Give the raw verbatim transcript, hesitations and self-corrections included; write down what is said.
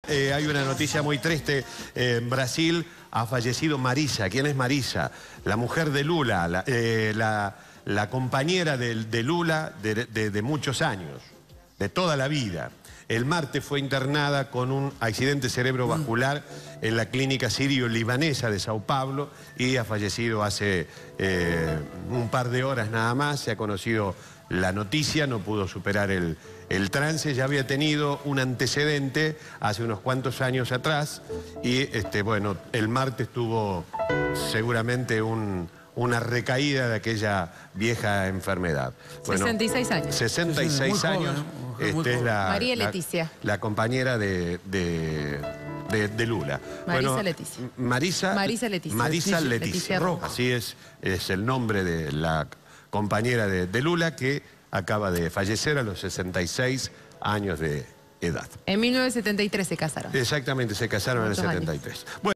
Eh, hay una noticia muy triste. Eh, en Brasil ha fallecido Marisa. ¿Quién es Marisa? La mujer de Lula, la, eh, la, la compañera de, de Lula de, de, de muchos años, de toda la vida. El martes fue internada con un accidente cerebrovascular en la clínica sirio-libanesa de Sao Paulo y ha fallecido hace eh, un par de horas nada más. Se ha conocido la noticia, no pudo superar el, el trance, ya había tenido un antecedente hace unos cuantos años atrás y este, bueno, el martes tuvo seguramente un... una recaída de aquella vieja enfermedad. Bueno, sesenta y seis años. sesenta y seis años. Esta es la, María la, Leticia. la compañera de, de, de, de Lula. Marisa bueno, Leticia. Marisa, Marisa Leticia. Marisa Leticia. Leticia Rojo. Así es, es el nombre de la compañera de, de Lula que acaba de fallecer a los sesenta y seis años de edad. En mil novecientos setenta y tres se casaron. Exactamente, se casaron en el Muchos setenta y tres. Bueno,